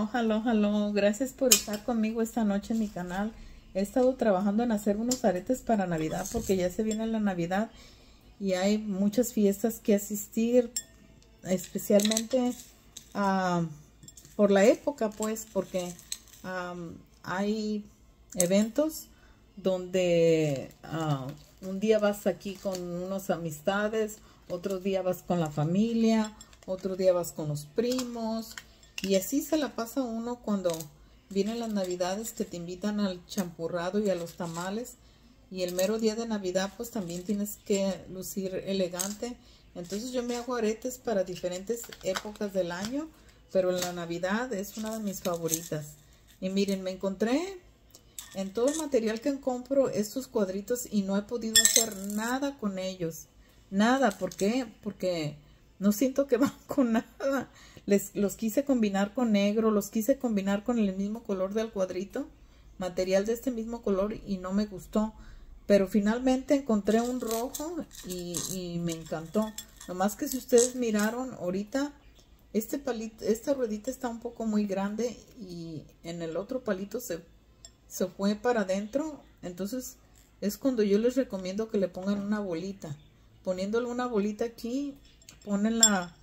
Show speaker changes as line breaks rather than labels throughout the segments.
Aló. Gracias por estar conmigo esta noche en mi canal. He estado trabajando en hacer unos aretes para Navidad porque ya se viene la Navidad y hay muchas fiestas que asistir, especialmente por la época, pues, porque hay eventos donde un día vas aquí con unas amistades, otro día vas con la familia, otro día vas con los primos. Y así se la pasa uno cuando vienen las Navidades, que te invitan al champurrado y a los tamales. Y el mero día de Navidad pues también tienes que lucir elegante. Entonces yo me hago aretes para diferentes épocas del año, pero la Navidad es una de mis favoritas. Y miren, me encontré en todo el material que compro estos cuadritos y no he podido hacer nada con ellos. Nada, ¿por qué? Porque no siento que van con nada. Los quise combinar con negro, los quise combinar con el mismo color del cuadrito, material de este mismo color, y no me gustó. Pero finalmente encontré un rojo y me encantó. Nomás que si ustedes miraron ahorita, este palito, esta ruedita está un poco muy grande y en el otro palito se fue para adentro. Entonces es cuando yo les recomiendo que le pongan una bolita. Poniéndole una bolita aquí, ponen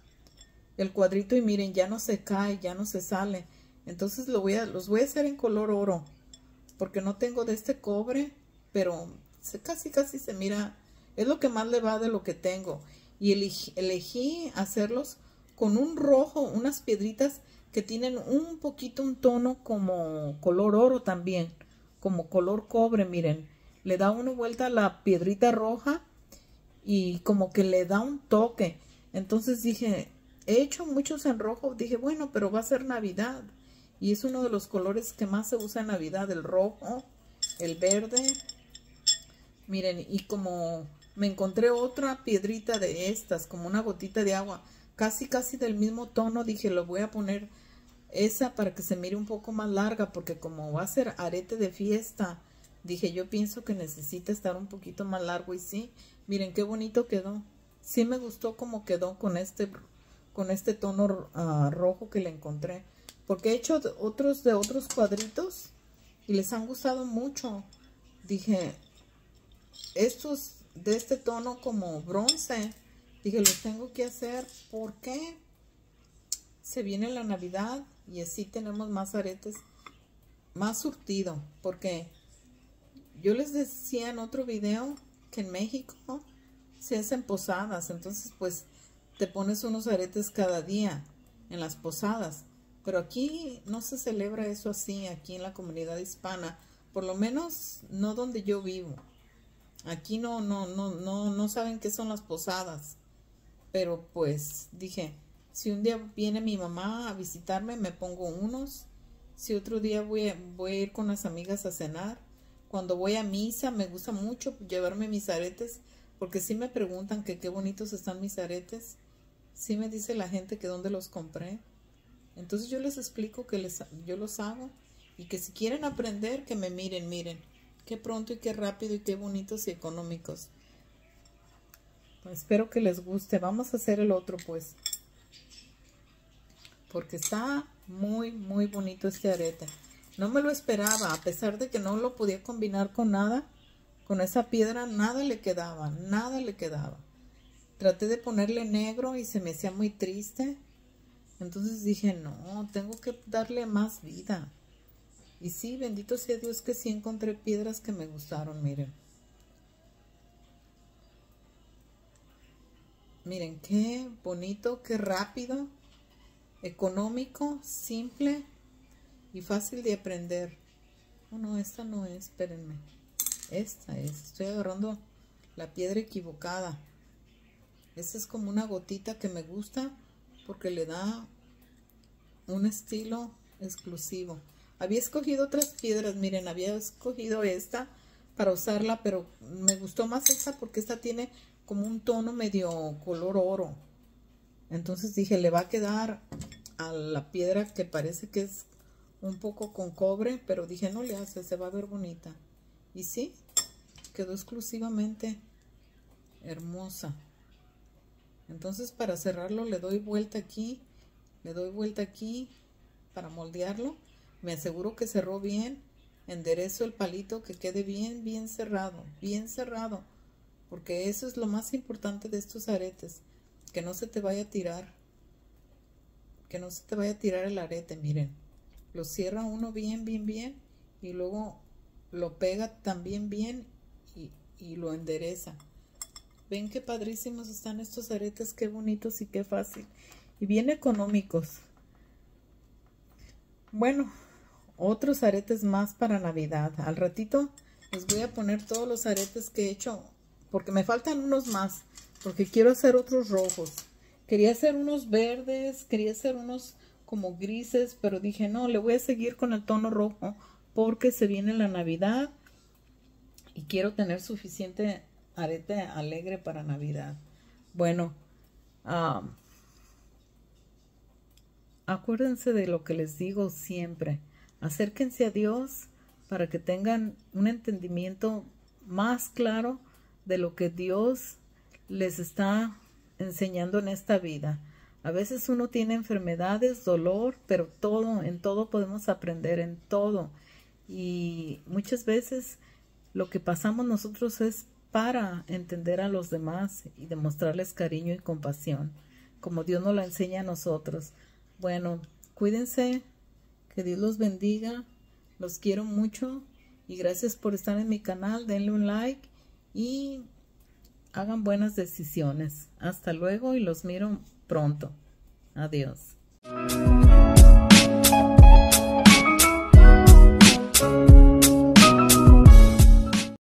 el cuadrito y miren, ya no se cae, ya no se sale. Entonces los voy a hacer en color oro, porque no tengo de este cobre, pero casi se mira, es lo que más le va de lo que tengo. Y elegí hacerlos con un rojo, unas piedritas que tienen un poquito un tono como color oro también, como color cobre. Miren, le da una vuelta a la piedrita roja y como que le da un toque. Entonces dije, he hecho muchos en rojo, dije, bueno, pero va a ser Navidad. Y es uno de los colores que más se usa en Navidad, el rojo, el verde. Miren, y como me encontré otra piedrita de estas, como una gotita de agua, casi del mismo tono, dije, lo voy a poner esa para que se mire un poco más larga, porque como va a ser arete de fiesta, dije, yo pienso que necesita estar un poquito más largo. Y sí, miren qué bonito quedó. Sí me gustó cómo quedó con este tono rojo que le encontré, porque he hecho otros de otros cuadritos y les han gustado mucho. Dije, estos de este tono como bronce, dije, los tengo que hacer porque se viene la Navidad y así tenemos más aretes, más surtido. Porque yo les decía en otro video que en México se hacen posadas, entonces pues te pones unos aretes cada día en las posadas. Pero aquí no se celebra eso así, aquí en la comunidad hispana, por lo menos no donde yo vivo. Aquí no saben qué son las posadas. Pero pues dije, si un día viene mi mamá a visitarme, me pongo unos. Si otro día voy a ir con las amigas a cenar. Cuando voy a misa me gusta mucho llevarme mis aretes, porque sí me preguntan que qué bonitos están mis aretes. Sí me dice la gente que dónde los compré. Entonces yo les explico que yo los hago, y que si quieren aprender, que me miren qué pronto y qué rápido y qué bonitos y económicos. Pues espero que les guste. Vamos a hacer el otro pues, porque está muy bonito este arete. No me lo esperaba, a pesar de que no lo podía combinar con nada. Con esa piedra nada le quedaba. Traté de ponerle negro y se me hacía muy triste. Entonces dije, no, tengo que darle más vida. Y sí, bendito sea Dios que sí encontré piedras que me gustaron, miren. Miren, qué bonito, qué rápido, económico, simple y fácil de aprender. Oh, no, esta no es, espérenme. Esta es, estoy agarrando la piedra equivocada. Esta es como una gotita que me gusta porque le da un estilo exclusivo. Había escogido otras piedras, miren, había escogido esta para usarla, pero me gustó más esta porque esta tiene como un tono medio color oro. Entonces dije, le va a quedar a la piedra que parece que es un poco con cobre, pero dije, no le hace, se va a ver bonita. Y sí, quedó exclusivamente hermosa. Entonces para cerrarlo le doy vuelta aquí, para moldearlo. Me aseguro que cerró bien. Enderezo el palito que quede bien cerrado, porque eso es lo más importante de estos aretes, que no se te vaya a tirar, el arete. Miren, lo cierra uno bien y luego lo pega también bien y lo endereza. Ven qué padrísimos están estos aretes, qué bonitos y qué fácil y bien económicos. Bueno, otros aretes más para Navidad. Al ratito les voy a poner todos los aretes que he hecho, porque me faltan unos más, porque quiero hacer otros rojos. Quería hacer unos verdes, quería hacer unos como grises, pero dije no, le voy a seguir con el tono rojo porque se viene la Navidad y quiero tener suficiente arete alegre para Navidad. Bueno, acuérdense de lo que les digo siempre. Acérquense a Dios para que tengan un entendimiento más claro de lo que Dios les está enseñando en esta vida. A veces uno tiene enfermedades, dolor, pero en todo podemos aprender, en todo. Y muchas veces lo que pasamos nosotros es para entender a los demás y demostrarles cariño y compasión, como Dios nos la enseña a nosotros. Bueno, cuídense, que Dios los bendiga, los quiero mucho y gracias por estar en mi canal. Denle un like y hagan buenas decisiones. Hasta luego y los miro pronto. Adiós.